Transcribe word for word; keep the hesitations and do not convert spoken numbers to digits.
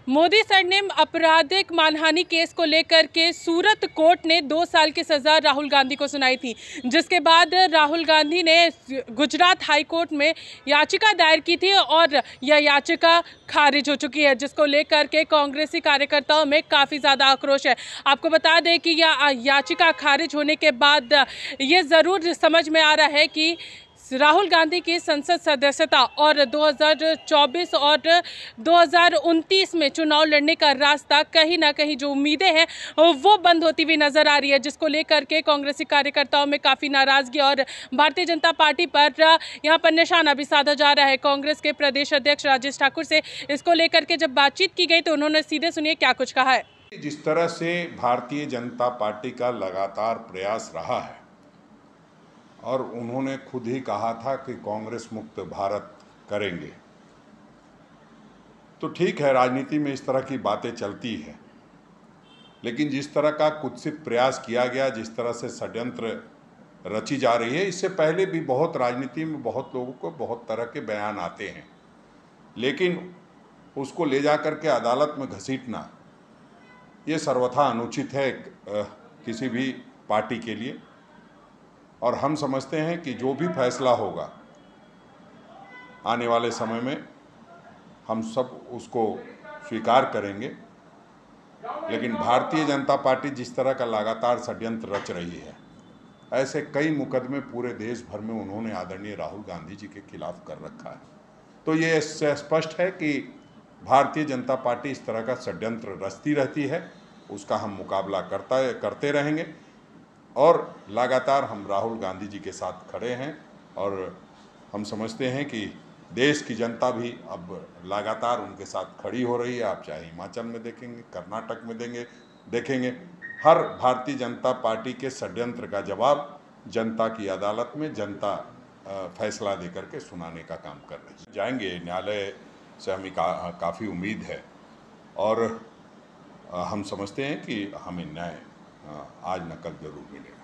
Modi surname आपराधिक मानहानि case को लेकर के सूरत कोर्ट ने दो साल की सज़ा राहुल गांधी को सुनाई थी, जिसके बाद राहुल गांधी ने गुजरात हाई कोर्ट में याचिका दायर की थी और यह याचिका खारिज हो चुकी है, जिसको लेकर के कांग्रेसी कार्यकर्ताओं में काफ़ी ज़्यादा आक्रोश है। आपको बता दें कि यह याचिका खारिज होने के बाद ये ज़रूर समझ में आ रहा है कि राहुल गांधी की संसद सदस्यता और दो हज़ार चौबीस और दो हज़ार उनतीस में चुनाव लड़ने का रास्ता कहीं ना कहीं जो उम्मीदें हैं वो बंद होती हुई नजर आ रही है, जिसको लेकर के कांग्रेसी कार्यकर्ताओं में काफ़ी नाराजगी और भारतीय जनता पार्टी पर यहां पर निशाना भी साधा जा रहा है। कांग्रेस के प्रदेश अध्यक्ष राजेश ठाकुर से इसको लेकर के जब बातचीत की गई तो उन्होंने सीधे सुनिए क्या कुछ कहा है। जिस तरह से भारतीय जनता पार्टी का लगातार प्रयास रहा है और उन्होंने खुद ही कहा था कि कांग्रेस मुक्त भारत करेंगे, तो ठीक है, राजनीति में इस तरह की बातें चलती है, लेकिन जिस तरह का कुत्सित प्रयास किया गया, जिस तरह से षड्यंत्र रची जा रही है, इससे पहले भी बहुत राजनीति में बहुत लोगों को बहुत तरह के बयान आते हैं, लेकिन उसको ले जा कर के अदालत में घसीटना ये सर्वथा अनुचित है किसी भी पार्टी के लिए। और हम समझते हैं कि जो भी फैसला होगा आने वाले समय में हम सब उसको स्वीकार करेंगे, लेकिन भारतीय जनता पार्टी जिस तरह का लगातार षड्यंत्र रच रही है, ऐसे कई मुकदमे पूरे देश भर में उन्होंने आदरणीय राहुल गांधी जी के खिलाफ कर रखा है। तो ये स्पष्ट है कि भारतीय जनता पार्टी इस तरह का षड्यंत्र रचती रहती है, उसका हम मुकाबला करता करते रहेंगे और लगातार हम राहुल गांधी जी के साथ खड़े हैं। और हम समझते हैं कि देश की जनता भी अब लगातार उनके साथ खड़ी हो रही है। आप चाहे हिमाचल में देखेंगे, कर्नाटक में देंगे देखेंगे हर भारतीय जनता पार्टी के षड्यंत्र का जवाब जनता की अदालत में जनता फैसला देकर के सुनाने का काम कर रही है। जाएंगे न्यायालय से हमें का, काफ़ी उम्मीद है और हम समझते हैं कि हमें न्याय आज न कल जरूर मिलेगा।